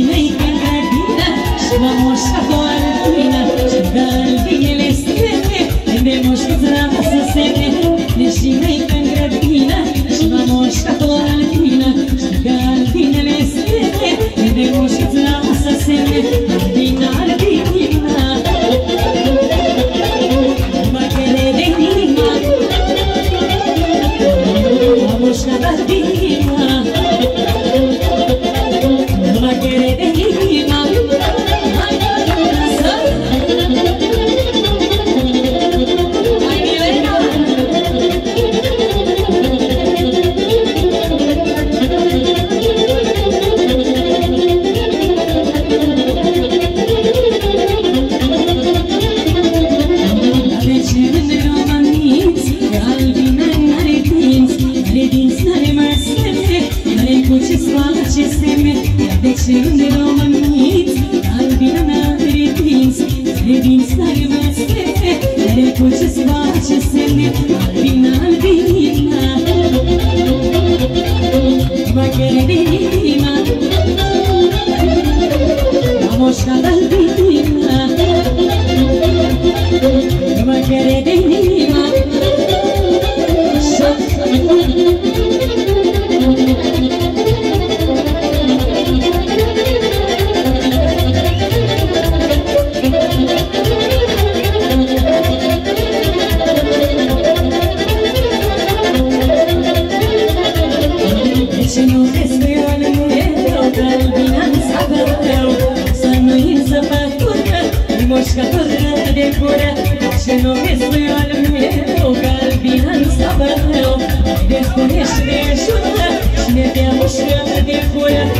mei în grădină și m-am mușcat o albină și că albinele strâne de mușcuți lasă semne. Deși mei în grădină și m-am mușcat o albină și că albinele strâne de mușcuți lasă semne. Albina, albina, mă crede inima, m-am mușcat albina, mă crede inima. Deci unde româniți, albina n-are dinți, are dinți n-are măsete, are cu ce-ți face semne. Albina, albina, mă crede inima, m-am mușcat albina, mă crede inima. Moșcătură de gură și nu vezi puioalul meu, că albina nu sta bătău. De spune și de ajută și ne dea mușcă de gură.